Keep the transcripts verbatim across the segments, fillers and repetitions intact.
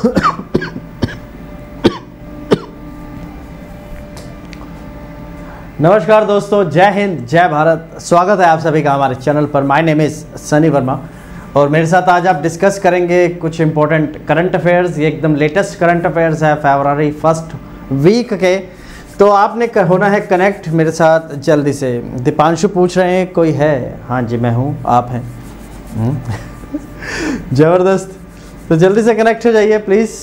नमस्कार दोस्तों, जय हिंद, जय भारत। स्वागत है आप सभी का हमारे चैनल पर। My name is Sunny Verma और मेरे साथ आज आप डिस्कस करेंगे कुछ इंपॉर्टेंट करंट अफेयर्स। ये एकदम लेटेस्ट करंट अफेयर्स है फरवरी फर्स्ट वीक के। तो आपने होना है कनेक्ट मेरे साथ जल्दी से। दीपांशु पूछ रहे हैं कोई है? हाँ जी मैं हूँ, आप हैं। ज़बरदस्त। तो जल्दी से कनेक्ट हो जाइए प्लीज़।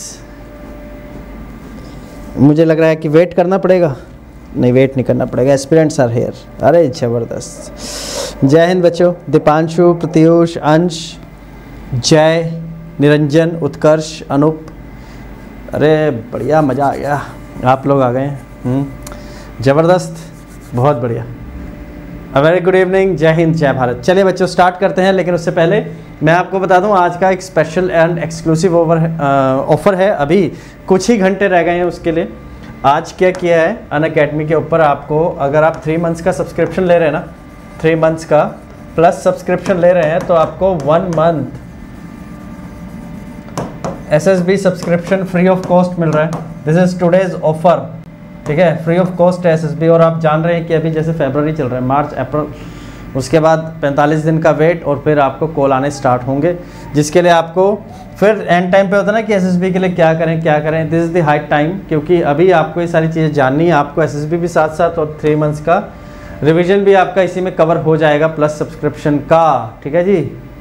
मुझे लग रहा है कि वेट करना पड़ेगा। नहीं, वेट नहीं करना पड़ेगा, एस्पिरेंट्स आर हेयर। अरे ज़बरदस्त। जय हिंद बच्चों। दीपांशु, प्रत्यूष, अंश, जय, निरंजन, उत्कर्ष, अनूप। अरे बढ़िया, मज़ा आ गया, आप लोग आ गए हैं। ज़बरदस्त, बहुत बढ़िया। अ वेरी गुड इवनिंग, जय हिंद, जय भारत। चलिए बच्चों स्टार्ट करते हैं, लेकिन उससे पहले मैं आपको बता दूं आज का एक special and exclusive over offer है। अभी कुछ ही घंटे रह गए हैं उसके लिए। आज क्या किया है अनअकैडमी के ऊपर, आपको अगर आप थ्री मंथ्स का सब्सक्रिप्शन ले रहे हैं ना, थ्री मंथ्स का प्लस सब्सक्रिप्शन ले रहे हैं तो आपको one month SSB subscription free of cost मिल रहा है। दिस इज टुडेज ऑफर, ठीक है, फ्री ऑफ कॉस्ट एसएसबी। और आप जान रहे हैं कि अभी जैसे फरवरी चल रहा है, मार्च अप्रैल, उसके बाद पैंतालीस दिन का वेट और फिर आपको कॉल आने स्टार्ट होंगे, जिसके लिए आपको फिर एंड टाइम पे होता है ना कि एसएसबी के लिए क्या करें क्या करें। This is the high time, क्योंकि अभी आपको ये सारी चीज़ें जाननी है। आपको एसएसबी भी साथ साथ और थ्री मंथ्स का रिवीजन भी आपका इसी में कवर हो जाएगा प्लस सब्सक्रिप्शन का, ठीक है जी।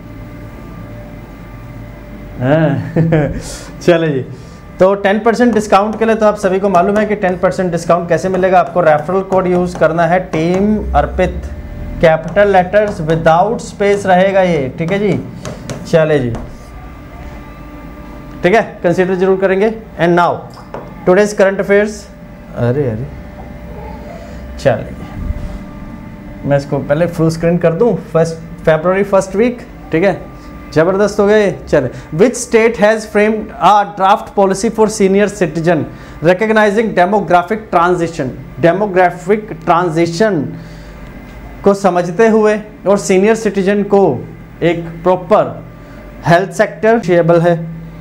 चले जी। तो टेन परसेंट डिस्काउंट के लिए तो आप सभी को मालूम है कि टेन परसेंट डिस्काउंट कैसे मिलेगा। आपको रेफरल कोड यूज़ करना है, team Arpit, capital letters without space रहेगा ये, ठीक है जी। चले जी, ठीक है, कंसीडर जरूर करेंगे। And now today's current affairs. अरे अरे चलिए, मैं इसको पहले फुल स्क्रीन कर दूं। फर्स्ट फरवरी फर्स्ट वीक, ठीक है, जबरदस्त हो गए। चले, which state has framed a draft policy for senior citizen recognising demographic transition. Demographic transition को समझते हुए और सीनियर सिटीजन को एक प्रॉपर हेल्थ सेक्टर शेबल है।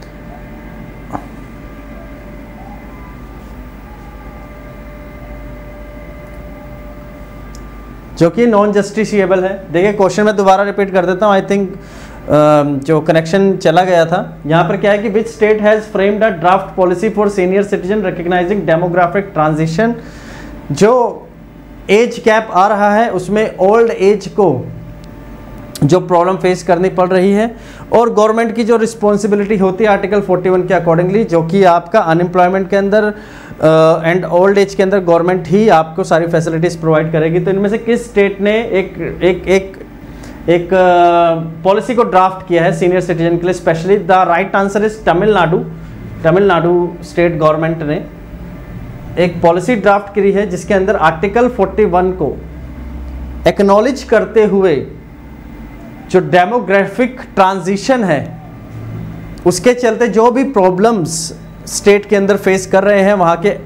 जो कि नॉन जस्टिशिएबल है। देखिए क्वेश्चन मैं दोबारा रिपीट कर देता हूँ, आई थिंक जो कनेक्शन चला गया था। यहाँ पर क्या है कि which state has framed a draft policy for senior citizen recognising demographic transition. जो एज कैप आ रहा है उसमें ओल्ड एज को जो प्रॉब्लम फेस करनी पड़ रही है और गवर्नमेंट की जो रिस्पॉन्सिबिलिटी होती है आर्टिकल फोर्टी वन के अकॉर्डिंगली, जो कि आपका अनएम्प्लॉयमेंट के अंदर एंड ओल्ड एज के अंदर गवर्नमेंट ही आपको सारी फैसिलिटीज़ प्रोवाइड करेगी। तो इनमें से किस स्टेट ने एक एक एक एक पॉलिसी uh, को ड्राफ्ट किया है सीनियर सिटीजन के लिए specially? The right answer is Tamil Nadu. Tamil Nadu state government ने एक पॉलिसी ड्राफ्ट करी है जिसके अंदर आर्टिकल फोर्टी वन को एक्नॉलेज करते हुए जो डेमोग्राफिक ट्रांजिशन है उसके चलते जो भी प्रॉब्लम्स स्टेट के अंदर फेस कर रहे हैं वहाँ के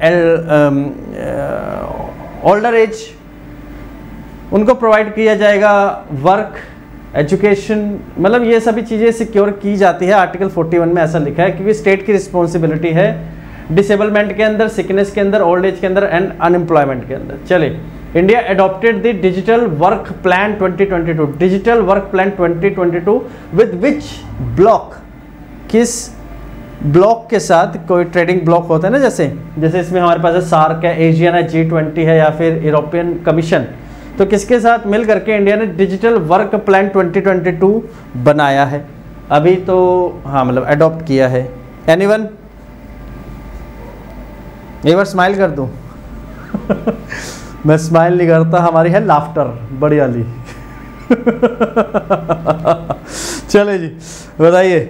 ओल्डर एज, उनको प्रोवाइड किया जाएगा वर्क, एजुकेशन, मतलब ये सभी चीज़ें सिक्योर की जाती है। आर्टिकल फोर्टी वन में ऐसा लिखा है क्योंकि स्टेट की रिस्पॉन्सिबिलिटी है डिसेबलमेंट के अंदर, सिकनेस के अंदर, ओल्ड एज के अंदर एंड अनएम्प्लॉयमेंट के अंदर। चलिए, India adopted the digital work plan twenty twenty two. Digital work plan twenty twenty two with which block? किस ब्लॉक के साथ? कोई ट्रेडिंग ब्लॉक होता है ना, जैसे जैसे इसमें हमारे पास है सार्क है, एशियन है, जी ट्वेंटी है या फिर यूरोपियन कमीशन। तो किसके साथ मिल करके इंडिया ने digital work plan twenty twenty two बनाया है अभी? तो हाँ, मतलब अडॉप्ट किया है। एनीवन? एक बार स्माइल कर दूं। मैं स्माइल नहीं करता, हमारी है लाफ्टर बड़ी वाली। चले जी, बताइए।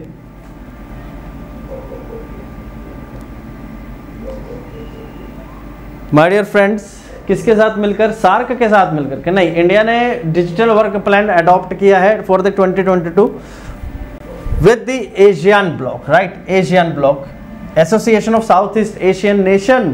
माय डियर फ्रेंड्स, किसके साथ मिलकर? सार्क के साथ मिलकर के नहीं, इंडिया ने डिजिटल वर्क प्लान अडॉप्ट किया है for the twenty twenty two with the Asian block, right? Asian block, association of south east Asian nation.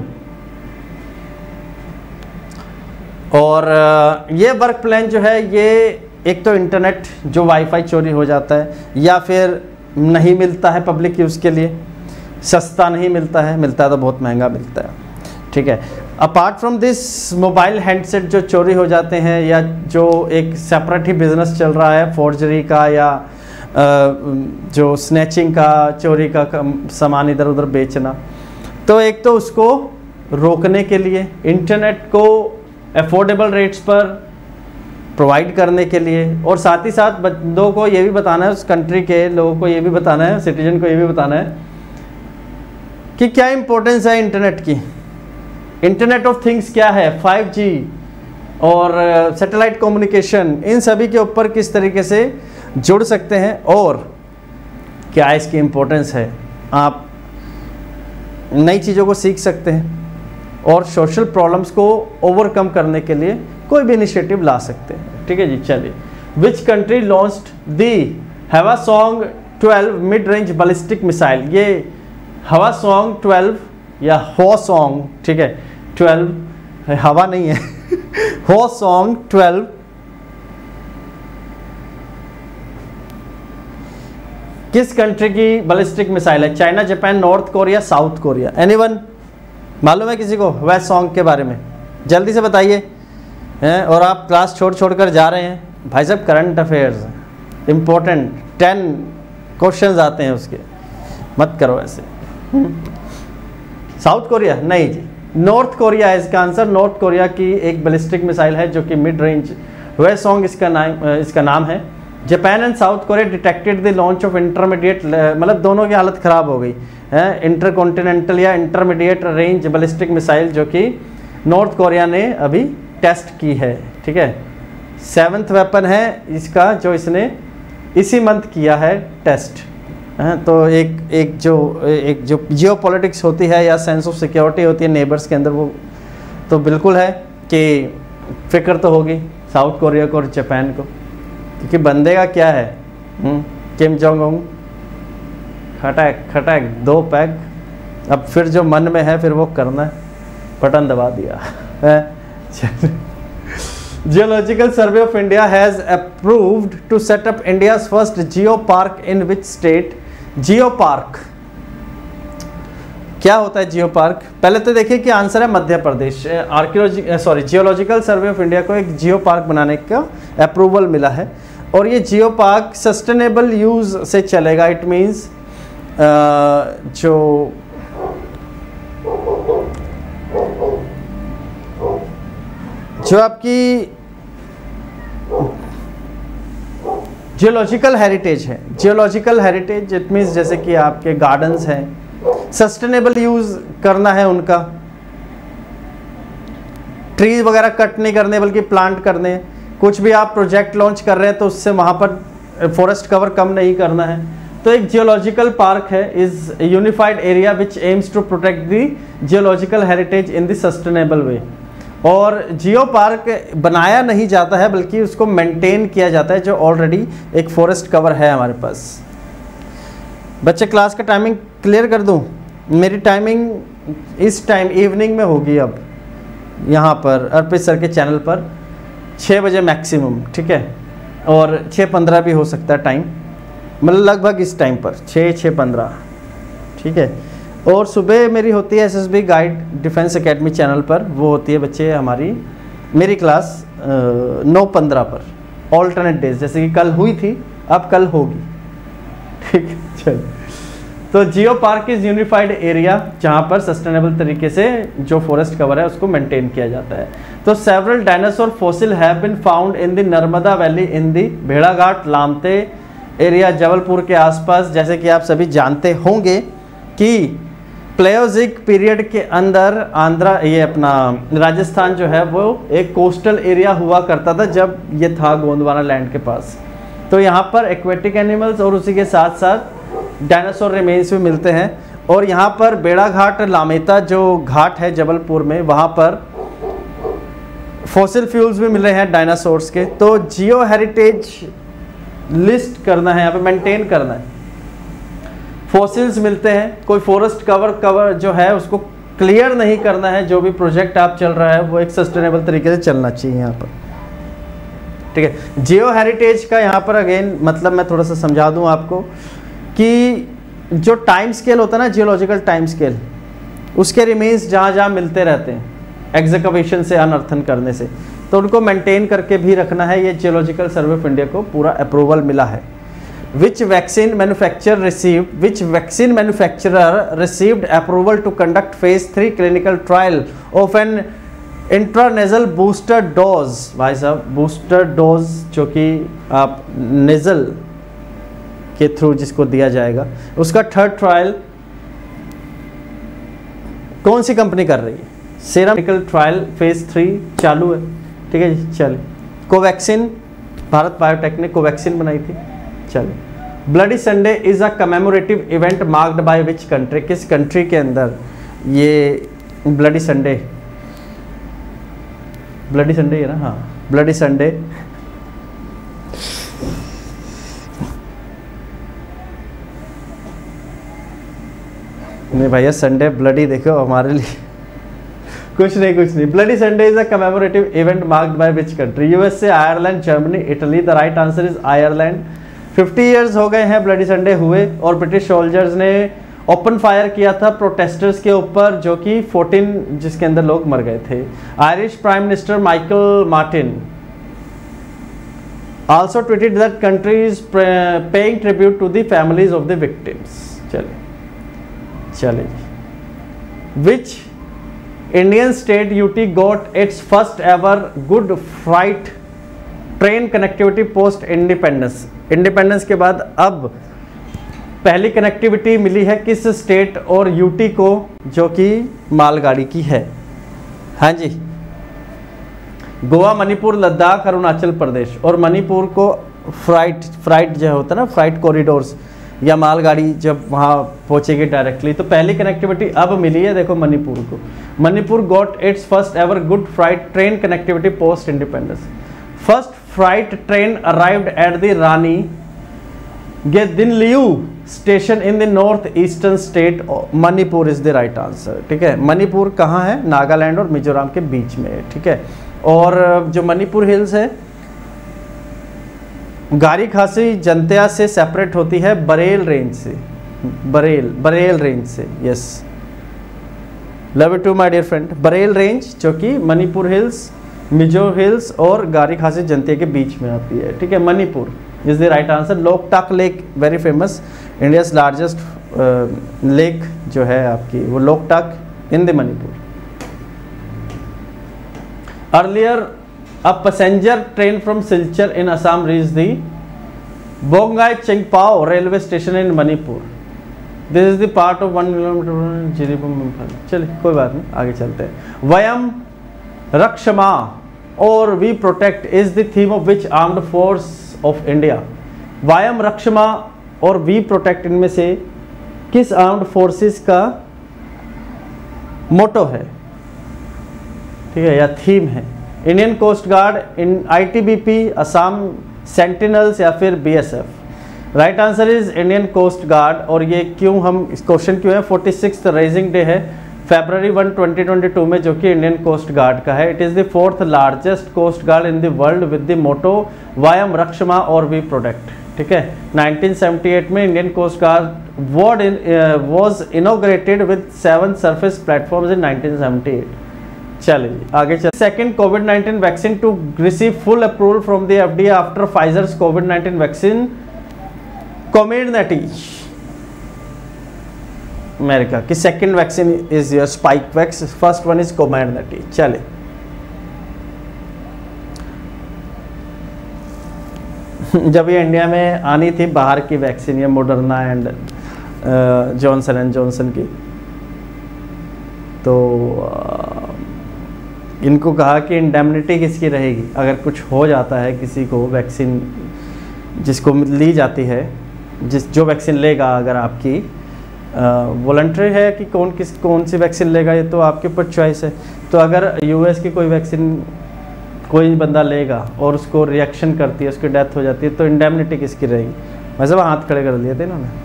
और ये वर्क प्लान जो है ये एक तो इंटरनेट जो वाईफाई चोरी हो जाता है या फिर नहीं मिलता है पब्लिक यूज़ के लिए, सस्ता नहीं मिलता है, मिलता है तो बहुत महंगा मिलता है, ठीक है। Apart from this mobile handset जो चोरी हो जाते हैं या जो एक सेपरेट ही बिजनेस चल रहा है फोर्जरी का या जो स्नैचिंग का, चोरी का सामान इधर उधर बेचना, तो एक तो उसको रोकने के लिए इंटरनेट को अफोर्डेबल रेट्स पर प्रोवाइड करने के लिए, और साथ ही साथ बंदों को ये भी बताना है, उस कंट्री के लोगों को ये भी बताना है, सिटीजन को ये भी बताना है कि क्या इंपॉर्टेंस है इंटरनेट की। इंटरनेट ऑफ थिंग्स क्या है, फाइव जी और सैटेलाइट कम्युनिकेशन, इन सभी के ऊपर किस तरीके से जुड़ सकते हैं और क्या इसकी इम्पोर्टेंस है। आप नई चीज़ों को सीख सकते हैं और सोशल प्रॉब्लम्स को ओवरकम करने के लिए कोई भी इनिशिएटिव ला सकते हैं, ठीक है जी। चलिए, which country launched the Hwasong twelve mid range ballistic missile. ये हवासोंग ट्वेल्व या हवासोंग, ठीक है, ट्वेल्व हवा नहीं है हवासोंग ट्वेल्व किस कंट्री की बैलिस्टिक मिसाइल है? China, Japan, North Korea, South Korea. Anyone मालूम है किसी को हवासोंग के बारे में? जल्दी से बताइए। हैं और आप क्लास छोड़ छोड़ कर जा रहे हैं भाई साहब, current affairs important ten questions आते हैं उसके, मत करो ऐसे। साउथ कोरिया नहीं जी, नॉर्थ कोरिया है इसका आंसर। नॉर्थ कोरिया की एक बैलिस्टिक मिसाइल है जो कि मिड रेंज हवासोंग इसका नाम इसका नाम है। Japan and South Korea detected the launch of intermediate, मतलब दोनों की हालत ख़राब हो गई है, इंटरकॉन्टिनेंटल या इंटरमीडिएट रेंज बैलिस्टिक मिसाइल जो कि नॉर्थ कोरिया ने अभी टेस्ट की है, ठीक है। सेवन्थ वेपन है इसका जो इसने इसी मंथ किया है टेस्ट है। तो एक एक जो एक जो जियो पॉलिटिक्स होती है या सेंस ऑफ सिक्योरिटी होती है नेबर्स के अंदर, वो तो बिल्कुल है कि फिक्र तो होगी साउथ कोरिया को और जापान को, क्योंकि बंदे का क्या है, किम जोंग उंग खटैक खटैक दो पैक, अब फिर जो मन में है फिर वो करना है, बटन दबा दिया है। Geological survey of India has approved to set up India's first geo park in which state? Geo park क्या होता है? जियो पार्क पहले तो देखिए कि आंसर है Madhya Pradesh. Archaeology sorry geological survey of India को एक जियो पार्क बनाने का अप्रूवल मिला है और ये जियो पार्क सस्टेनेबल यूज से चलेगा। इट मींस जो जो आपकी जियोलॉजिकल हेरिटेज है, जियोलॉजिकल हेरिटेज इट मीन्स जैसे कि आपके गार्डन्स हैं, सस्टेनेबल यूज करना है उनका, ट्रीज वगैरह कट नहीं करने बल्कि प्लांट करने। कुछ भी आप प्रोजेक्ट लॉन्च कर रहे हैं तो उससे वहाँ पर फॉरेस्ट कवर कम नहीं करना है। तो एक जियोलॉजिकल पार्क है is unified area which aims to protect the geological heritage in the sustainable way. और जियो पार्क बनाया नहीं जाता है बल्कि उसको मेंटेन किया जाता है, जो ऑलरेडी एक फॉरेस्ट कवर है हमारे पास। बच्चे क्लास का टाइमिंग क्लियर कर दूं? मेरी टाइमिंग इस टाइम इवनिंग में होगी अब यहाँ पर अर्पित सर के चैनल पर छः बजे मैक्सिमम, ठीक है, और छः पंद्रह भी हो सकता है टाइम, मतलब लगभग इस टाइम पर छः छः पंद्रह, ठीक है। और सुबह मेरी होती है SSB guide defence academy channel पर, वो होती है बच्चे हमारी मेरी क्लास नौ पंद्रह पर ऑल्टरनेट डेज, जैसे कि कल हुई थी अब कल होगी, ठीक है। चल, तो geo park is unified area जहाँ पर सस्टेनेबल तरीके से जो फॉरेस्ट कवर है उसको मेंटेन किया जाता है। तो several dinosaur fossil have been found in the Narmada valley in the भेड़ाघाट लामते एरिया जबलपुर के आसपास। जैसे कि आप सभी जानते होंगे कि प्लेयोजिक पीरियड के अंदर आंध्रा ये अपना राजस्थान जो है वो एक कोस्टल एरिया हुआ करता था जब ये था गोंडवाना लैंड के पास। तो यहाँ पर एक्वेटिक एनिमल्स और उसी के साथ साथ डायनासोर रिमेन्स भी मिलते हैं। और यहाँ पर बेड़ाघाट लामेता जो घाट है जबलपुर में, वहाँ पर फॉसिल फ्यूल्स भी मिल रहे हैं डायनासोर्स के। तो जियो हेरिटेज लिस्ट करना है, यहाँ पे मेंटेन करना है, फॉसिल्स मिलते हैं, कोई फॉरेस्ट कवर कवर जो है उसको क्लियर नहीं करना है। जो भी प्रोजेक्ट आप चल रहा है वो एक सस्टेनेबल तरीके से चलना चाहिए यहाँ पर, ठीक है। जियो हेरिटेज का यहाँ पर अगेन मतलब मैं थोड़ा सा समझा दूँ आपको कि जो टाइम स्केल होता है ना, जियोलॉजिकल टाइम स्केल, उसके रिमेन्स जहाँ जहाँ मिलते रहते हैं एग्जकवेशन से, अनर्थन करने से, तो उनको मेंटेन करके भी रखना है। ये जियोलॉजिकल सर्वे ऑफ इंडिया को पूरा अप्रूवल मिला है। Which vaccine manufacture received which vaccine manufacturer received approval to conduct phase three clinical trial of an intranasal booster dose. भाई साहब, बूस्टर डोज जो कि आप नेजल के थ्रू जिसको दिया जाएगा, उसका थर्ड ट्रायल कौन सी कंपनी कर रही है? Serum clinical trial phase three चालू है। ठीक है जी, चलिए। कोवैक्सीन, भारत बायोटेक ने कोवैक्सीन बनाई थी। चलिए। Bloody Sunday is a commemorative event marked by which country? किस कंट्री के अंदर ये ब्लडी संडे, ब्लडी संडे है ना, हाँ, ब्लडी संडे नहीं भैया, संडे ब्लडी देखो हमारे लिए कुछ नहीं कुछ नहीं। Bloody Sunday is a commemorative event marked by which country? USA, Ireland, Germany, Italy. The right answer is Ireland. Fifty years हो गए हैं ब्लडी संडे हुए, और ब्रिटिश सोल्जर्स ने ओपन फायर किया था प्रोटेस्टर्स के ऊपर, जो कि फोर्टीन जिसके अंदर लोग मर गए थे। Irish prime minister Michael Martin also tweeted that country is paying tribute to the families of the victims. चलिए चलिए। Which Indian state UT got its first ever good freight train connectivity post independence? Independence के बाद अब पहली connectivity मिली है किस state और UT को, जो कि मालगाड़ी की है? हाँ जी, गोवा, मणिपुर, लद्दाख, अरुणाचल प्रदेश। और मणिपुर को फ्राइट फ्राइट जो होता है ना, फ्राइट कॉरिडोर्स या मालगाड़ी जब वहाँ पहुँचेगी डायरेक्टली, तो पहली कनेक्टिविटी अब मिली है, देखो मणिपुर को। Manipur got its first ever good freight train connectivity post independence. First freight train arrived at the Rani Gaidinliu station in the north eastern state Manipur is the right answer. ठीक है, मणिपुर कहाँ है? नागालैंड और मिजोरम के बीच में है। ठीक है, और जो मणिपुर हिल्स है गारी खासी जनतिया से सेपरेट होती है बरेल रेंज से, बरेल बरेल रेंज से। Yes, love you too my dear friend. Barail range जो कि मणिपुर हिल्स, मिजो हिल्स और गारी खासी जनतिया के बीच में आती है। ठीक है, Manipur is the right answer. Loktak lake very famous, India's largest lake जो है आपकी, वो Loktak in the Manipur. Earlier a passenger train from Silchar in Assam reached the Bongai Chengpao railway station in Manipur. This is the part of one kilometer Jiribam Imphal. चलिए कोई बात नहीं, आगे चलते हैं। वयम रक्षमा और we protect is the theme of which armed force of India? वयम रक्षमा और वी प्रोटेक्ट, इनमें से किस आर्म्ड फोर्सेस का मोटो है? ठीक है, या थीम है? Indian coast guard, in ITBP, Assam sentinels या फिर BSF? Right answer is Indian coast guard. और ये क्यों, हम इस क्वेश्चन क्यों है? फोर्टी सिक्स रेजिंग डे है फरवरी वन ट्वेंटी ट्वेंटी टू में, जो कि इंडियन कोस्ट गार्ड का है। It is the fourth largest coast guard in the world with the motto वायम रक्षमा और वी प्रोटेक्ट। ठीक है, नाइनटीन सेवेंटी एट में Indian coast guard ward was inaugurated with seven surface platforms in nineteen seventy eight. चलिए आगे चल। Second COVID nineteen vaccine to receive full approval from the FDA after फाइजर्स COVID nineteen vaccine Comirnaty, America की second vaccine is your Spikevax, first one is Comirnaty. चले जब ये India में आनी थी बाहर की वैक्सीन, ये Moderna and Johnson and Johnson की, तो इनको कहा कि इंडेमनिटी किसकी रहेगी अगर कुछ हो जाता है किसी को, वैक्सीन जिसको ली जाती है, जिस जो वैक्सीन लेगा, अगर आपकी वॉलंटरी है कि कौन किस कौन सी वैक्सीन लेगा, ये तो आपके ऊपर चॉइस है। तो अगर यूएस की कोई वैक्सीन कोई बंदा लेगा और उसको रिएक्शन करती है, उसकी डेथ हो जाती है, तो इंडेमनिटी किसकी रहेगी? वैसे वो हाथ खड़े कर लिए थे इन्होंने।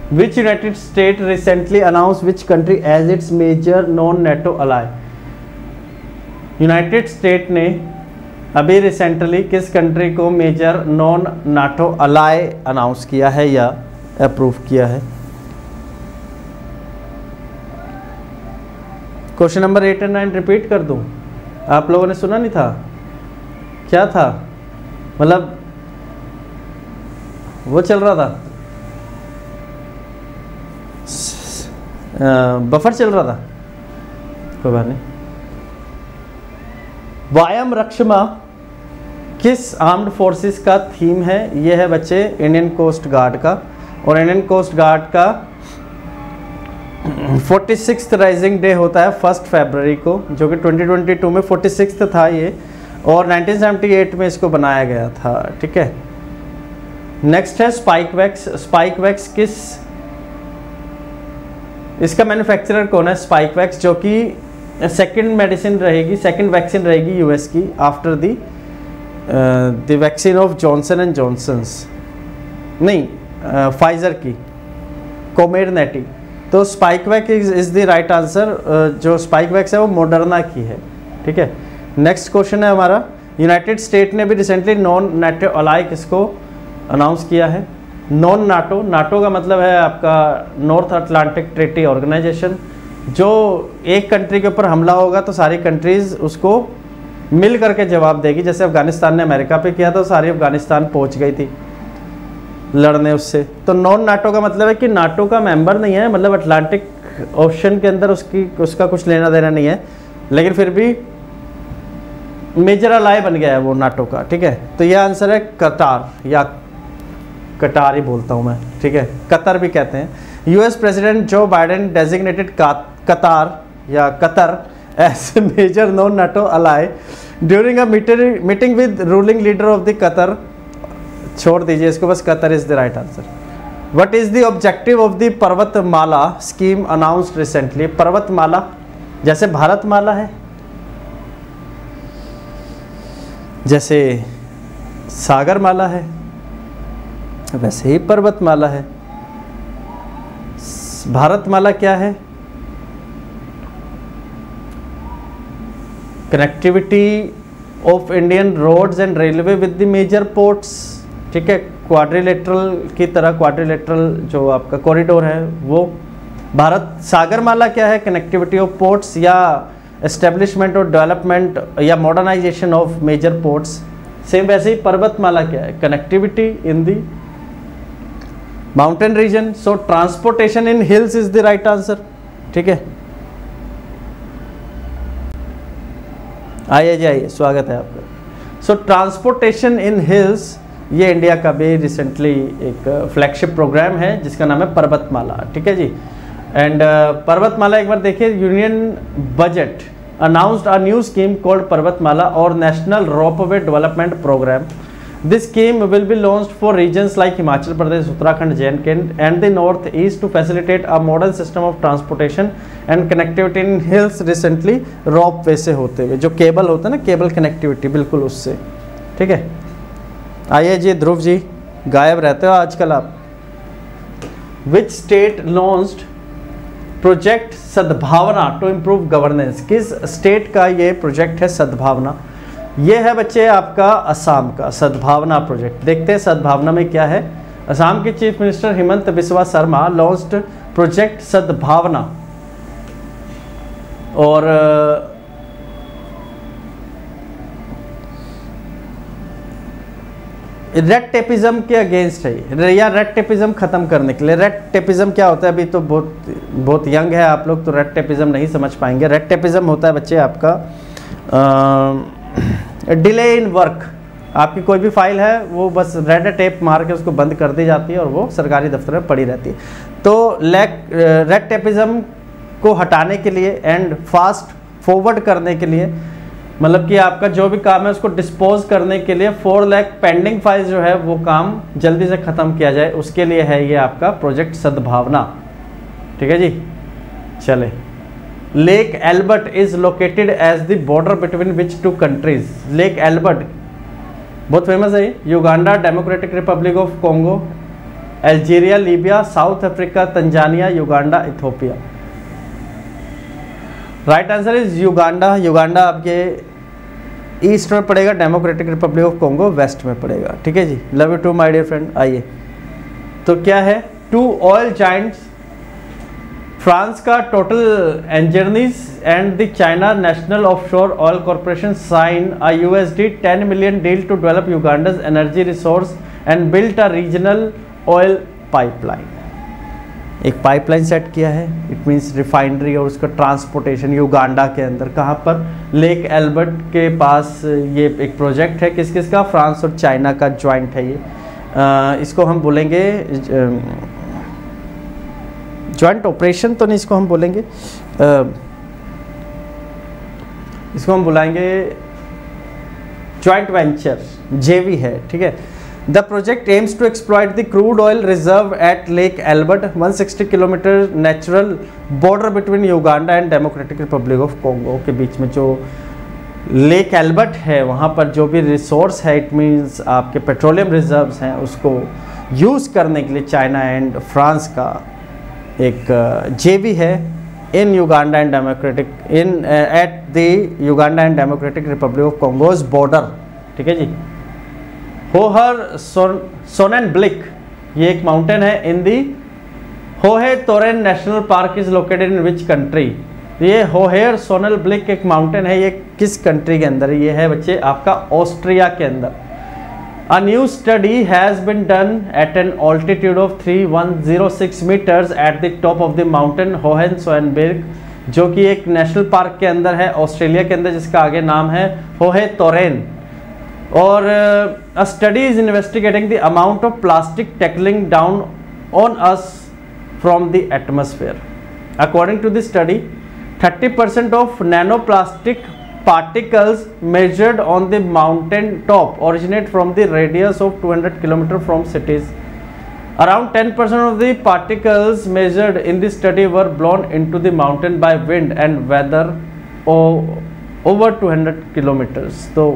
Which United State recently announce which country as its major non NATO ally. United State ने अभी रिसेंटली किस कंट्री को major non NATO ally announce किया है या अप्रूव किया है? Question number eight and nine repeat कर दूं, आप लोगों ने सुना नहीं था? क्या था? मतलब वो चल रहा था, बफर चल रहा था, कोई बात नहीं। वायम रक्षमा किस आर्म्ड फोर्सेस का थीम है? ये है बच्चे इंडियन कोस्ट गार्ड का, और इंडियन कोस्ट गार्ड का फोर्टी सिक्स्थ राइजिंग डे होता है फर्स्ट फरवरी को, जो कि ट्वेंटी ट्वेंटी टू में फोर्टी सिक्स्थ था ये, और नाइनटीन सेवेंटी एट में इसको बनाया गया था। ठीक है, नेक्स्ट है स्पाइक वैक्स। स्पाइक वैक्स किस, इसका मैन्युफैक्चरर कौन है? स्पाइक वैक्स, जो कि सेकंड मेडिसिन रहेगी, सेकंड वैक्सीन रहेगी यूएस की after the the vaccine of Johnson and Johnson's, नहीं फाइजर की कोमेरनेटी। तो Spikevax is the right answer. जो स्पाइक वैक्स है वो मॉडर्ना की है। ठीक है, नेक्स्ट क्वेश्चन है हमारा, यूनाइटेड स्टेट ने भी रिसेंटली नॉन नेटो अलाई किसको अनाउंस किया है? नॉन नाटो, नाटो का मतलब है आपका नॉर्थ अटलांटिक ट्रीटी ऑर्गेनाइजेशन। जो एक कंट्री के ऊपर हमला होगा तो सारी कंट्रीज उसको मिल करके जवाब देगी। जैसे अफगानिस्तान ने अमेरिका पे किया था, सारी अफगानिस्तान पहुंच गई थी लड़ने उससे। तो नॉन नाटो का मतलब है कि नाटो का मेंबर नहीं है, मतलब अटलांटिक ओशन के अंदर उसकी उसका कुछ लेना देना नहीं है, लेकिन फिर भी मेजर अलाई बन गया है वो नाटो का। ठीक है, तो यह आंसर है कतार, या कटार ही बोलता हूँ मैं। ठीक है, कतर भी कहते हैं। US president Joe Biden designated Qatar या Qatar as major non NATO ally during a meeting with ruling leader of the Qatar. छोड़ दीजिए इसको, बस Qatar is the right answer. What is the objective of the Parvatmala scheme announced recently? Parvatmala जैसे भारतमाला है, जैसे सागरमाला है, वैसे ही पर्वतमाला है। भारतमाला क्या है? Connectivity of Indian roads and railway with the major ports. ठीक है, क्वाड्रिलेटरल की तरह, क्वाड्रिलेटरल जो आपका कॉरिडोर है वो। भारत सागरमाला क्या है? कनेक्टिविटी ऑफ पोर्ट्स या एस्टेब्लिशमेंट और डेवलपमेंट या modernisation of major ports. Same वैसे ही पर्वतमाला क्या है? Connectivity in the mountain region. So transportation in hills is the right answer. ठीक है, आइए जी आइए, स्वागत है आपका। सो ट्रांसपोर्टेशन इन हिल्स, ये इंडिया का भी रिसेंटली एक फ्लैगशिप प्रोग्राम है जिसका नाम है पर्वतमाला। ठीक है जी, एंड uh, पर्वतमाला एक बार देखिए, union budget announced a new scheme called Parvatmala और national ropeway development programme. This scheme will be launched for regions like Himachal Pradesh, Uttarakhand, J and K and the north east to facilitate a modern system of transportation and connectivity in hills. Recently ropeway से होते हुए, जो cable होता है ना, cable connectivity, बिल्कुल उससे। ठीक है, आइए जी ध्रुव जी, गायब रहते हो आजकल आप। Which state launched project Sadbhavana to improve governance? किस स्टेट का ये प्रोजेक्ट है सद्भावना? ये है बच्चे आपका असम का सद्भावना प्रोजेक्ट। देखते हैं सद्भावना में क्या है। असम के chief minister Himanta Biswa Sarma launched project Sadbhavana, और रेड टेपिज्म के अगेंस्ट है, या रेड टेपिज्म खत्म करने के लिए। रेड टेपिज्म क्या होता है? अभी तो बहुत बहुत यंग है आप लोग, तो रेड टेपिज्म नहीं समझ पाएंगे। रेड टेपिज्म होता है बच्चे आपका डिले इन वर्क। आपकी कोई भी फाइल है वो बस रेड टेप मार के उसको बंद कर दी जाती है और वो सरकारी दफ्तर में पड़ी रहती है। तो लैक रेड टेपिज्म को हटाने के लिए एंड फास्ट फॉरवर्ड करने के लिए, मतलब कि आपका जो भी काम है उसको डिस्पोज करने के लिए, फोर लैख पेंडिंग फाइल्स जो है वो काम जल्दी से ख़त्म किया जाए, उसके लिए है ये आपका प्रोजेक्ट सद्भावना। ठीक है जी, चले। Lake Albert is located as the border between which two countries? Lake Albert बहुत फेमस है, Uganda, democratic Republic of Congo Algeria, Libya, South Africa, Tanzania, Uganda, Ethiopia. Right answer is Uganda. Uganda आपके east में पड़ेगा, democratic Republic of Congo west में पड़ेगा। ठीक है जी, love you too my dear friend. आइए, तो क्या है, टू ऑयल जाइंट्स, फ्रांस का Total Energies and the China national offshore oil corporation sign a USD ten million deal to develop युगांडा's energy resource and built a regional oil pipeline. एक pipeline set किया है, it means refinery और उसका transportation Uganda के अंदर। कहाँ पर, लेक एल्बर्ट के पास। ये एक प्रोजेक्ट है किस किस का, फ्रांस और चाइना का ज्वाइंट है ये। आ, इसको हम बोलेंगे ज्वाइंट ऑपरेशन तो नहीं, इसको हम बोलेंगे आ, इसको हम बुलाएंगे ज्वाइंट वेंचर, जेवी है। ठीक है। The project aims to exploit the crude oil reserve at lake Albert, one sixty kilometre natural border between Uganda and democratic Republic of Congo के बीच में जो लेक एल्बर्ट है, वहाँ पर जो भी रिसोर्स है, इट मीन्स आपके पेट्रोलियम रिजर्व्स हैं, उसको यूज़ करने के लिए चाइना एंड फ्रांस का एक जेवी है in Uganda and Democratic in at the Uganda and democratic Republic of Congo's border. ठीक है जी। होहर सोनेनब्लिक, ये एक माउंटेन है in the Hohe Tauern National Park is located in which country. ये होहेर सोनेनब्लिक एक माउंटेन है, ये किस कंट्री के अंदर? ये है बच्चे आपका ऑस्ट्रिया के अंदर। A new study has been done at an altitude of three thousand one hundred six meters at the top of the mountain Hohenzollernberg, जो कि एक नेशनल पार्क के अंदर है ऑस्ट्रेलिया के अंदर, जिसका आगे नाम है होहे तोरेन। और a study is investigating the amount of plastic tackling down on us from the atmosphere. According to the study, thirty percent of nanoplastic particles measured on the mountain top originate from the radius of two hundred kilometers from cities. Around ten percent of the particles measured in the study were blown into the mountain by wind and weather over two hundred kilometers. तो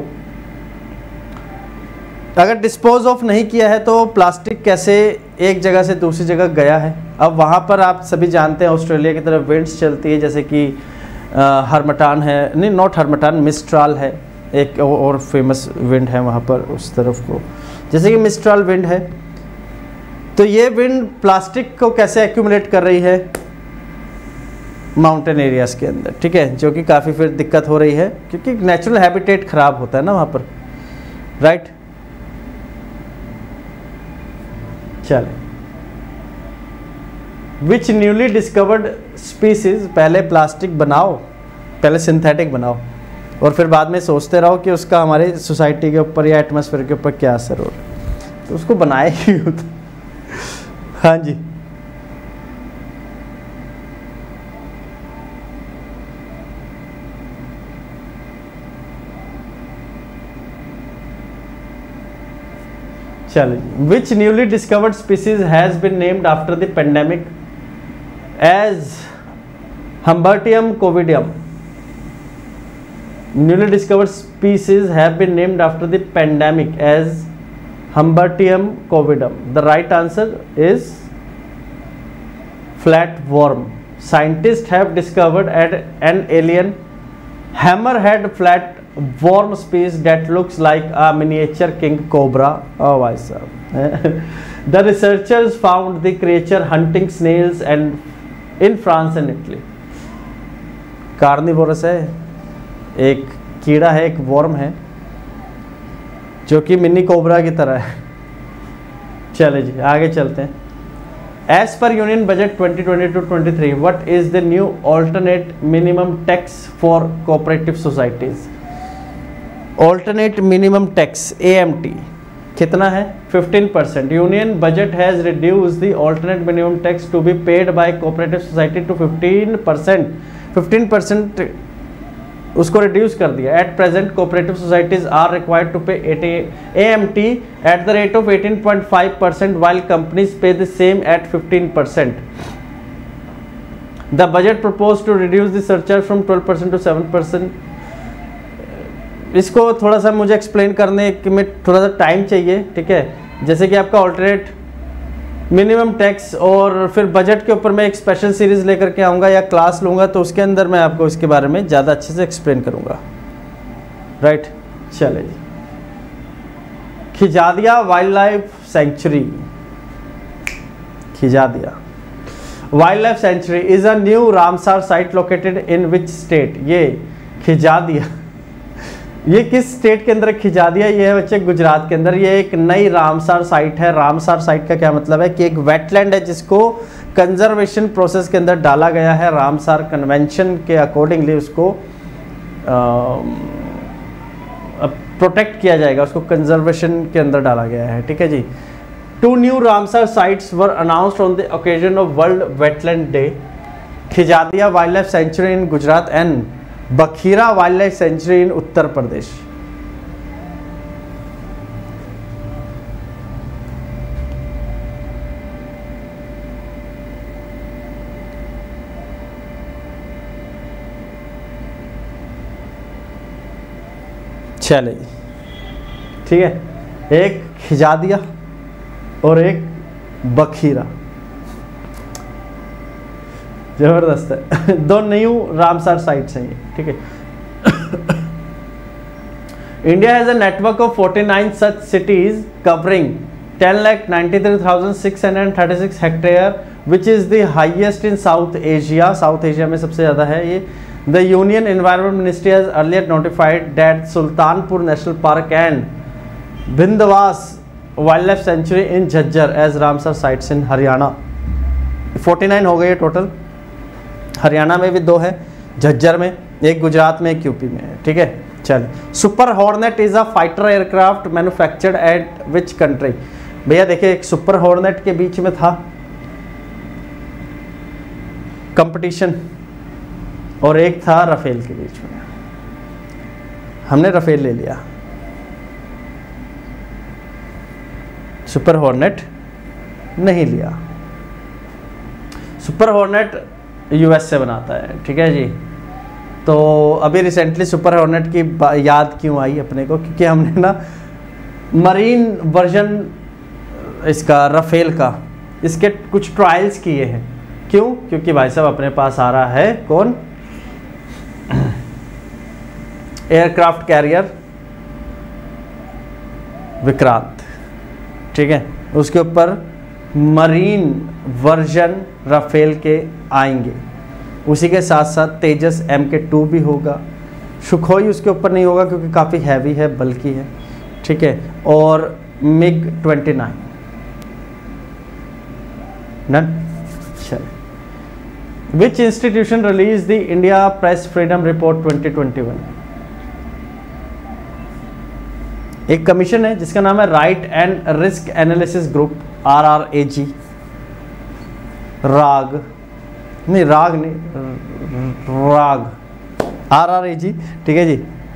अगर dispose of नहीं किया है तो plastic कैसे एक जगह से दूसरी जगह गया है? अब वहाँ पर आप सभी जानते हैं ऑस्ट्रेलिया की तरफ विंड्स चलती है, जैसे कि हरमटान है, नहीं नॉट हरमटान, मिस्ट्राल है एक और फेमस विंड है वहाँ पर उस तरफ को, जैसे कि मिस्ट्राल विंड है। तो ये विंड प्लास्टिक को कैसे एक्यूमुलेट कर रही है माउंटेन एरियाज़ के अंदर, ठीक है, जो कि काफ़ी फिर दिक्कत हो रही है क्योंकि नेचुरल हैबिटेट ख़राब होता है ना वहाँ पर, राइट। चले, विच न्यूली डिस्कवर्ड स्पीसीज, पहले प्लास्टिक बनाओ, पहले सिंथेटिक बनाओ और फिर बाद में सोचते रहो कि उसका हमारे सोसाइटी के ऊपर या एटमॉस्फेयर के ऊपर क्या असर हो रहा है, तो उसको बनाए ही होता। हाँ जी, चलिए, which newly discovered species has been named after the pandemic as Humbertium covidium. Newly discovered species have been named after the pandemic as Humbertium covidum. The right answer is flat worm. Scientist have discovered at an alien hammerhead flat worm species that looks like a miniature king cobra. Oh भाई साहब। The researchers found the creature hunting snails and in France and Italy. Carnivorous है, एक कीड़ा है, एक worm है जो कि मिनी कोबरा की तरह है। चले जी आगे चलते हैं। As per Union Budget twenty twenty-two twenty-three, what is the new alternate minimum tax for cooperative societies? Alternate minimum tax A M T कितना है? Fifteen percent. Union budget has reduce the alternate minimum tax to be paid by cooperative society to fifteen percent. Fifteen percent उसको reduce कर दिया। At present cooperative societies are required to pay A M T at the rate of eighteen point five percent while companies pay the same at fifteen percent. The budget propose to reduce the surcharge from twelve percent to seven percent. इसको थोड़ा सा मुझे explain करने में थोड़ा सा time चाहिए, ठीक है। जैसे कि आपका ऑल्टरनेट मिनिमम टैक्स, और फिर बजट के ऊपर मैं एक स्पेशल सीरीज लेकर के आऊँगा या क्लास लूँगा, तो उसके अंदर मैं आपको इसके बारे में ज़्यादा अच्छे से एक्सप्लेन करूँगा। राइट, चले जी। Khijadiya wild life sanctuary, Khijadiya wild life sanctuary is a new Ramsar site located in which state. ये खिजादिया ये किस स्टेट के अंदर खिजादिया? ये है बच्चे गुजरात के अंदर। ये एक नई रामसार साइट है। रामसार साइट का क्या मतलब है कि एक वेटलैंड है जिसको कंजर्वेशन प्रोसेस के अंदर डाला गया है। रामसार कन्वेंशन के अकॉर्डिंगली उसको प्रोटेक्ट किया जाएगा, उसको कंजर्वेशन के अंदर डाला गया है। ठीक है जी। Two new Ramsar sites were announced on the occasion of World Wetland Day. Khijadiya wild life sanctuary in Gujarat and Bakhira wild life sanctuary in Uttar Pradesh. चले, ठीक है, एक खिजादिया और एक बखीरा, जबरदस्त है। दो न्यू रामसार साइट्स हैं ये। ठीक है। India has a network of forty nine such sites covering ten lakh ninety three thousand six hundred thirty six hectare which is the highest in South Asia. South Asia में सबसे ज्यादा है ये। The union environment ministry has earlier notified that Sultanpur national park and Bhindawas wild life sanctuary in Jhajjar as Ramsar sites in Haryana. Forty nine हो गए total. Haryana में भी दो है, झज्जर में, एक गुजरात में, एक यूपी में है। ठीक है, चलिए। Super Hornet is a fighter aircraft manufactured at which country. भैया देखिए, एक सुपर हॉर्नेट के बीच में था कंपटीशन और एक था राफेल के बीच में। हमने राफेल ले लिया, सुपर हॉर्नेट नहीं लिया। सुपर हॉर्नेट यूएस से बनाता है। ठीक है जी। तो अभी रिसेंटली सुपर हॉर्नेट की याद क्यों आई अपने को? क्योंकि हमने ना मरीन वर्जन इसका राफेल का इसके कुछ ट्रायल्स किए हैं। क्यों? क्योंकि भाई साहब अपने पास आ रहा है कौन, एयरक्राफ्ट कैरियर विक्रांत। ठीक है, उसके ऊपर मरीन वर्जन राफेल के आएंगे। उसी के साथ साथ तेजस एम के टू भी होगा। सुखोई उसके ऊपर नहीं होगा क्योंकि काफ़ी हैवी है, बल्कि है। ठीक है, और मिग ट्वेंटी नाइन डन। चलिए। Which institution release the India Press Freedom Report twenty twenty one. एक कमीशन है जिसका नाम है Right and Risk Analysis Group, R R A G. RRAG नहीं, राग नहीं, राग, आर आर ए जी। ठीक है जी।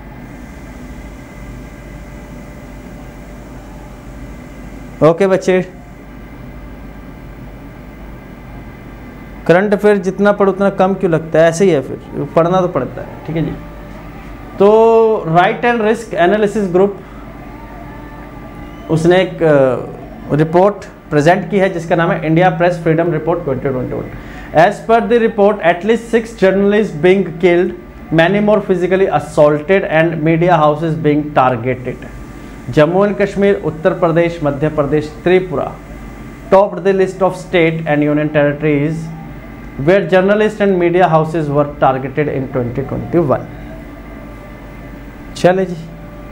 ओके बच्चे, करंट अफेयर जितना पढ़ो उतना कम क्यों लगता है? ऐसे ही है, फिर पढ़ना तो पड़ता है। ठीक है जी। तो Right and Risk Analysis Group उसने एक रिपोर्ट प्रेजेंट की है जिसका नाम है India Press Freedom Report twenty twenty one. As per the report at least six journalist being killed, many more physically assaulted and media houses being targeted. Jammu and Kashmir, Uttar Pradesh, Madhya Pradesh, Tripura topped the list of state and union territories where journalist and media houses were targeted in twenty twenty one. चले जी।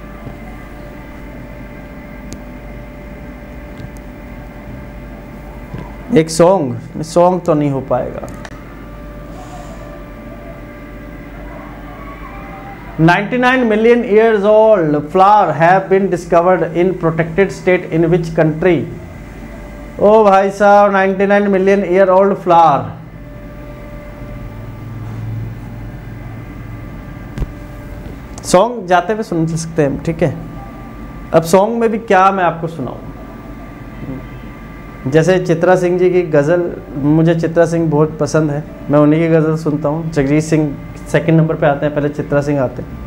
एक song song तो नहीं हो पाएगा। ninety-nine million years old flower have been discovered in protected state in which country? ओ भाई साहब, ninety-nine million year old flower। Song जाते हुए सुन सकते हैं। ठीक है, अब सॉन्ग में भी क्या मैं आपको सुनाऊं। जैसे चित्रा सिंह जी की गज़ल, मुझे चित्रा सिंह बहुत पसंद है, मैं उन्हीं की गज़ल सुनता हूँ। जगजीत सिंह सेकंड नंबर पे आते हैं, पहले चित्रा सिंह आते हैं।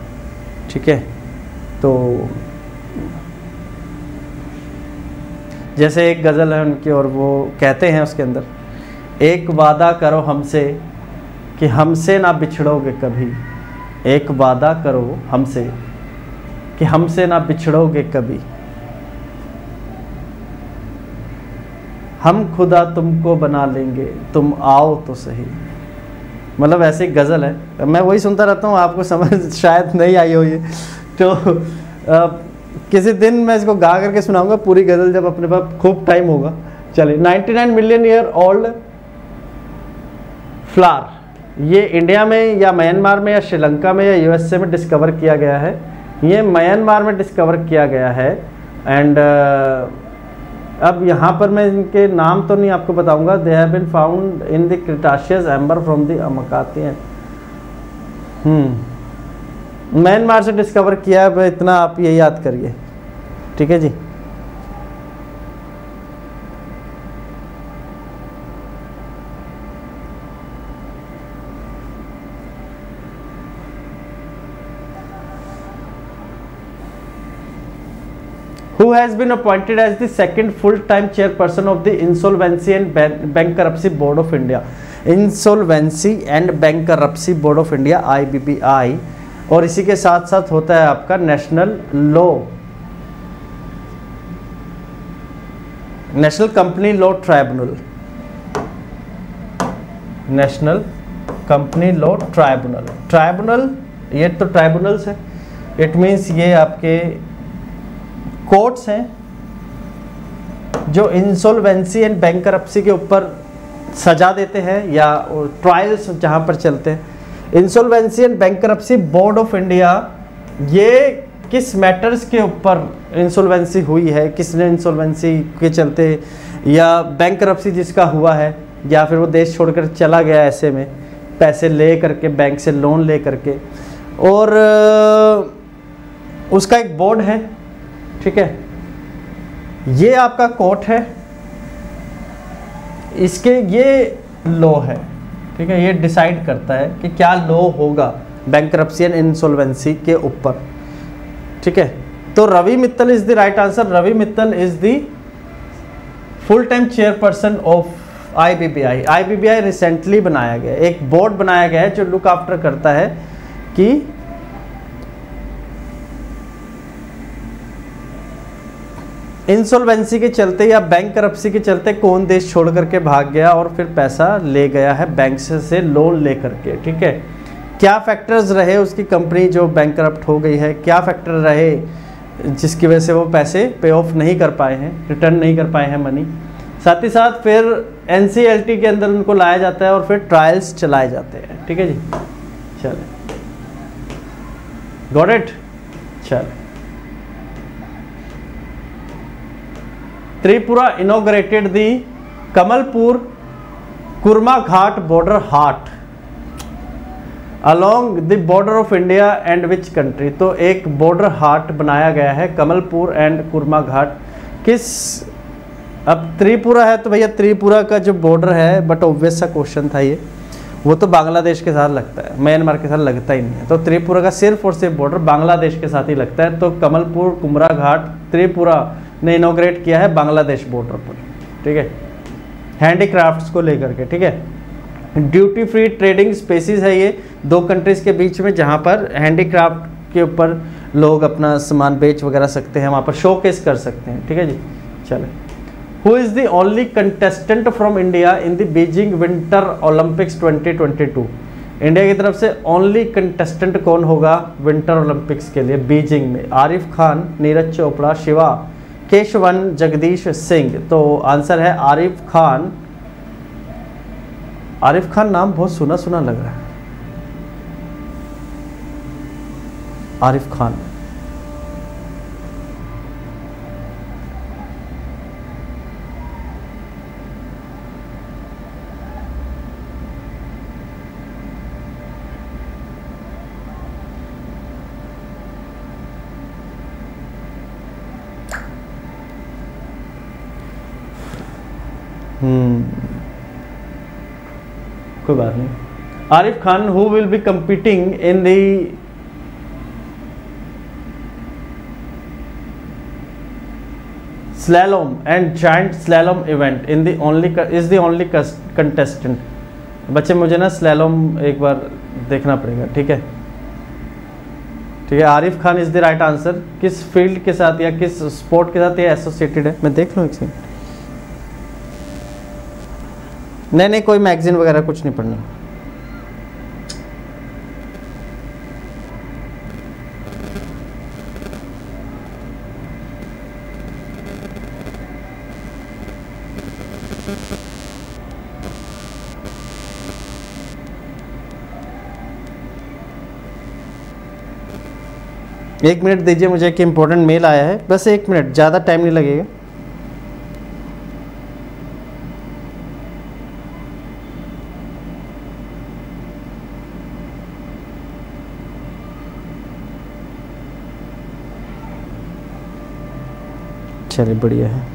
ठीक है, तो जैसे एक गज़ल है उनकी और वो कहते हैं उसके अंदर, एक वादा करो हमसे कि हमसे ना बिछड़ोगे कभी, एक वादा करो हमसे कि हमसे ना बिछड़ोगे कभी, हम खुदा तुमको बना लेंगे तुम आओ तो सही। मतलब ऐसी गज़ल है, मैं वही सुनता रहता हूँ, आपको समझ शायद नहीं आई हो ये तो आ, किसी दिन मैं इसको गा करके सुनाऊंगा पूरी गज़ल जब अपने पास खूब टाइम होगा। चलिए, निन्यानवे मिलियन ईयर ओल्ड फ्लावर, ये इंडिया में या म्यांमार में या श्रीलंका में या यूएसए में डिस्कवर किया गया है। ये म्यांमार में डिस्कवर किया गया है। एंड अब यहाँ पर मैं इनके नाम तो नहीं आपको बताऊंगा। They have been found in the Cretaceous amber from the अमकातियन। हम्म म्यांमार से डिस्कवर किया है, इतना आप ये याद करिए, ठीक है जी। Who has been appointed as the second full-time chairperson of the Insolvency and Bankruptcy Board of India? Insolvency and Bankruptcy Board of India I B B I, और इसी के साथ साथ होता है आपका national law, national company law tribunal, national company law tribunal. Tribunal, ये तो ट्राइब्यूनल्स है, इट मीन्स ये आपके कोर्ट्स हैं जो इंसॉल्वेंसी एंड बैंकरप्सी के ऊपर सजा देते हैं या ट्रायल्स जहां पर चलते हैं। Insolvency and bankruptcy board of India, ये किस मैटर्स के ऊपर इंसॉल्वेंसी हुई है, किसने इंसॉल्वेंसी के चलते या बैंकरप्सी जिसका हुआ है, या फिर वो देश छोड़कर चला गया ऐसे में पैसे ले करके, बैंक से लोन ले करके, और उसका एक बोर्ड है, ठीक है। ये आपका कोर्ट है, इसके ये लॉ है, ठीक है। ये डिसाइड करता है कि क्या लॉ होगा बैंकरप्सी एंड इंसॉल्वेंसी के ऊपर, ठीक है। तो Ravi Mittal is the right answer. Ravi Mittal is the full time chairperson of IBBI. IBBI recently बनाया गया, एक बोर्ड बनाया गया है जो लुक आफ्टर करता है कि इंसॉल्वेंसी के चलते या बैंकरप्सी के चलते कौन देश छोड़ करके भाग गया और फिर पैसा ले गया है बैंक से, से लोन ले करके, ठीक है। क्या फैक्टर्स रहे उसकी कंपनी जो बैंकरप्ट हो गई है, क्या फैक्टर रहे जिसकी वजह से वो पैसे पे ऑफ नहीं कर पाए हैं, रिटर्न नहीं कर पाए हैं मनी। साथ ही साथ फिर एनसीएलटी के अंदर उनको लाया जाता है और फिर ट्रायल्स चलाए जाते हैं, ठीक है जी। चले, गॉट इट। चले, Tripura inaugurated the Kamalpur Kurma Ghat border haat along the border of India and which country. तो एक बॉर्डर हाट बनाया गया है कमलपुर एंड कुरमा घाट, किस, अब त्रिपुरा है तो भैया त्रिपुरा का जो बॉर्डर है, बट ऑब्वियस सा क्वेश्चन था ये, वो तो बांग्लादेश के साथ लगता है, म्यांमार के साथ लगता ही नहीं है। तो त्रिपुरा का सिर्फ और सिर्फ बॉर्डर बांग्लादेश के साथ ही लगता है। तो कमलपुर कुमरा घाट त्रिपुरा ने इनॉग्रेट किया है बांग्लादेश बॉर्डर पर, ठीक है, हैंडीक्राफ्ट्स को लेकर के, ठीक है। ड्यूटी फ्री ट्रेडिंग स्पेसिस है ये दो कंट्रीज के बीच में, जहाँ पर हैंडीक्राफ्ट के ऊपर लोग अपना सामान बेच वगैरह सकते हैं, वहाँ पर शोकेस कर सकते हैं, ठीक है जी। चले, who is the only contestant from India in the Beijing Winter Olympics twenty twenty two. India की तरफ से ओनली कंटेस्टेंट कौन होगा विंटर ओलंपिक्स के लिए बीजिंग में? आरिफ खान, नीरज चोपड़ा, शिवा, केशवन, जगदीश सिंह। तो आंसर है आरिफ खान। आरिफ खान नाम बहुत सुना सुना लग रहा है, आरिफ खान। हम्म कोई बात नहीं। Arif Khan who will be competing in the slalom and giant slalom event in the only is the only contestant. बच्चे मुझे ना स्लैलोम एक बार देखना पड़ेगा, ठीक है ठीक है। Arif Khan is the right answer. किस फील्ड के साथ या किस स्पोर्ट के साथ ये एसोसिएटेड है, मैं देख लूँ एक सेकंड। नहीं नहीं कोई मैगजीन वगैरह कुछ नहीं पढ़ना। एक मिनट दीजिए मुझे, एक इम्पोर्टेंट मेल आया है, बस एक मिनट, ज़्यादा टाइम नहीं लगेगा। चलिए बढ़िया है।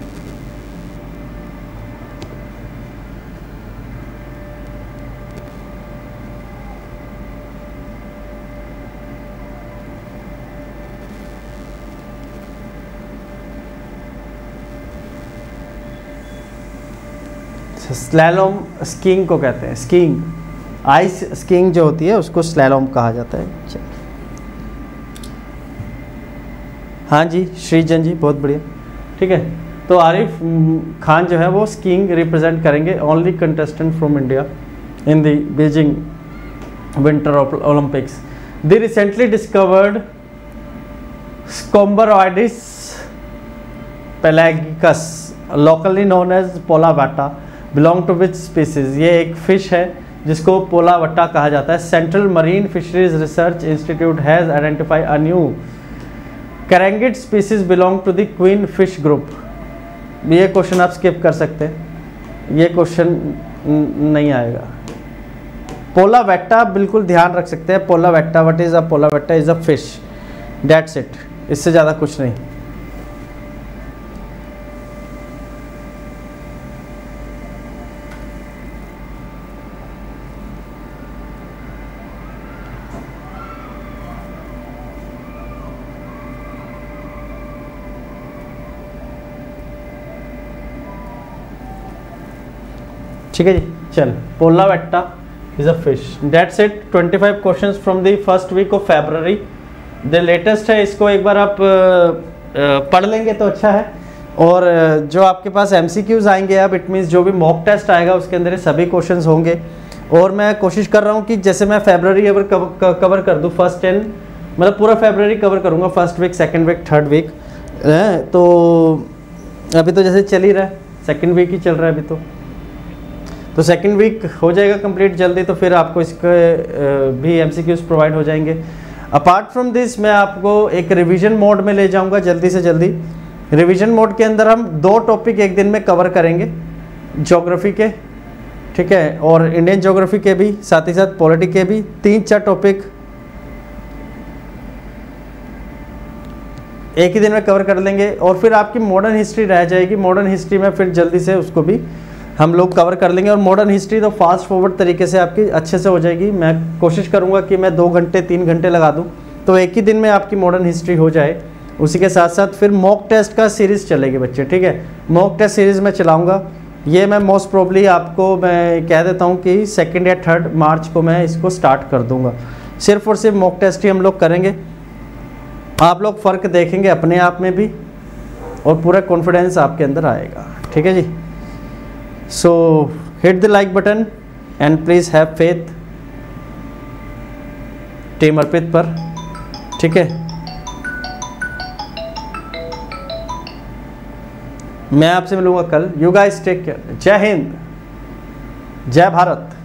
स्लैलोम स्कीइंग को कहते हैं, स्कीइंग, आइस स्कीइंग जो होती है उसको स्लैलोम कहा जाता है। हाँ जी श्रीजन जी बहुत बढ़िया, ठीक है। तो आरिफ खान जो है वो स्कीइंग रिप्रेजेंट करेंगे, only contestant from India in the Beijing Winter Olympics. The recently discovered Scomberoides pelagicus locally known as Polavatta belong to which species. ये एक फिश है जिसको पोलावट्टा कहा जाता है। Central Marine Fisheries Research Institute has identify a new carangid species belong to the queen fish group. ये question आप skip कर सकते हैं, ये क्वेश्चन नहीं आएगा। पोलावेट्टा बिल्कुल ध्यान रख सकते हैं, Polavetta, what is a Polavetta, is a fish, that's it, इससे ज़्यादा कुछ नहीं। ठीक है जी, चल Polavetta is a fish, that's it. Twenty five questions from the first week of February, the latest है, इसको एक बार आप पढ़ लेंगे तो अच्छा है। और जो आपके पास एमसीक्यूज आएंगे अब, इट मीन्स जो भी मॉक टेस्ट आएगा उसके अंदर सभी क्वेश्चंस होंगे। और मैं कोशिश कर रहा हूँ कि जैसे मैं फेब्रुअरी अगर कवर, कवर कर दूँ फर्स्ट टेन, मतलब पूरा फेब्रुअरी कवर करूँगा, first week, second week, third week. तो अभी तो जैसे चल ही रहा है, सेकेंड वीक ही चल रहा है अभी तो तो सेकेंड वीक हो जाएगा कंप्लीट जल्दी, तो फिर आपको इसके भी एमसीक्यूज प्रोवाइड हो जाएंगे। अपार्ट फ्रॉम दिस मैं आपको एक रिवीजन मोड में ले जाऊंगा जल्दी से जल्दी। रिवीजन मोड के अंदर हम दो टॉपिक एक दिन में कवर करेंगे, ज्योग्राफी के, ठीक है, और इंडियन ज्योग्राफी के भी, साथ ही साथ पॉलिटी के भी, तीन चार टॉपिक एक ही दिन में कवर कर लेंगे। और फिर आपकी मॉडर्न हिस्ट्री रह जाएगी, मॉडर्न हिस्ट्री में फिर जल्दी से उसको भी हम लोग कवर कर लेंगे। और मॉडर्न हिस्ट्री तो फास्ट फॉरवर्ड तरीके से आपकी अच्छे से हो जाएगी। मैं कोशिश करूंगा कि मैं दो घंटे तीन घंटे लगा दूं, तो एक ही दिन में आपकी मॉडर्न हिस्ट्री हो जाए। उसी के साथ साथ फिर मॉक टेस्ट का सीरीज़ चलेगी बच्चे, ठीक है, मॉक टेस्ट सीरीज़ में चलाऊँगा। ये मैं मोस्ट प्रोबली आपको मैं कह देता हूँ कि सेकेंड या थर्ड मार्च को मैं इसको स्टार्ट कर दूँगा। सिर्फ और सिर्फ मॉक टेस्ट ही हम लोग करेंगे, आप लोग फ़र्क देखेंगे अपने आप में भी और पूरा कॉन्फिडेंस आपके अंदर आएगा, ठीक है जी। So hit the like button and please have faith team Arpit पर, ठीक है। मैं आपसे मिलूंगा कल। You guys take care. जय हिंद, जय भारत।